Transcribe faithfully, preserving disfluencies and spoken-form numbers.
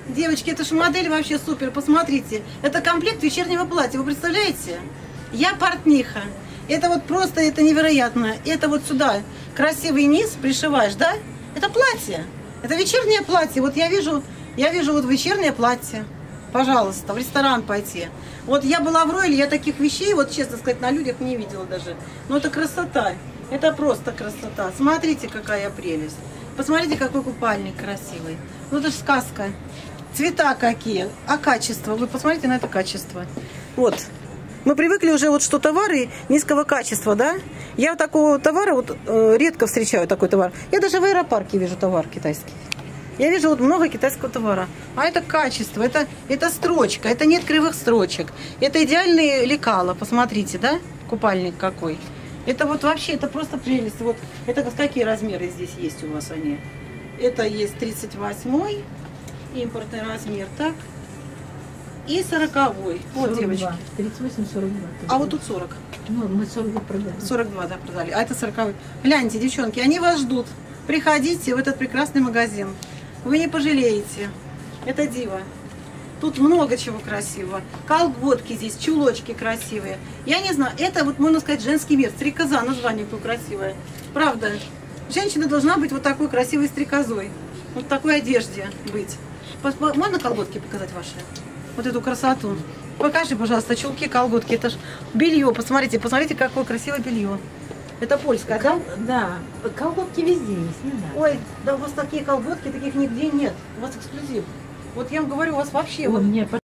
Девочки, это же модель вообще супер, посмотрите. Это комплект вечернего платья, вы представляете? Я портниха. Это вот просто, это невероятно. Это вот сюда красивый низ пришиваешь, да? Это платье. Это вечернее платье. Вот я вижу, я вижу вот вечернее платье. Пожалуйста, в ресторан пойти. Вот я была в Ройле, я таких вещей, вот честно сказать, на людях не видела даже. Но это красота. Это просто красота. Смотрите, какая прелесть. Посмотрите, какой купальник красивый. Ну это же сказка. Цвета какие, а качество. Вы посмотрите на это качество. Вот. Мы привыкли уже вот, что товары низкого качества, да? Я вот такого товара вот э, редко встречаю такой товар. Я даже в аэропарке вижу товар китайский. Я вижу вот много китайского товара. А это качество, это, это строчка, это нет кривых строчек. Это идеальные лекала, посмотрите, да? Купальник какой. Это вот вообще, это просто прелесть. Вот, это какие размеры здесь есть у вас они? Это есть тридцать восьмой, импортный размер, так? И сороковой. Вот, девочки. тридцать восемь сорок два. А вот тут сорок. Ну, мы сорок два продали. сорок два, да, продали. А это сороковой. Гляньте, девчонки, они вас ждут. Приходите в этот прекрасный магазин. Вы не пожалеете. Это диво. Тут много чего красивого. Колготки здесь, чулочки красивые. Я не знаю, это вот, можно сказать, женский мир. Стрекоза, название какое красивое. Правда. Женщина должна быть вот такой красивой стрекозой. Вот в такой одежде быть. Можно колготки показать ваши? Вот эту красоту. Покажи, пожалуйста, чулки, колготки. Это ж белье. Посмотрите, посмотрите, какое красивое белье. Это польское, Кол... да? Да. Колготки везде есть, не надо. Ой, да у вас такие колготки, таких нигде нет. У вас эксклюзив. Вот я вам говорю, у вас вообще... Ой, вот... мне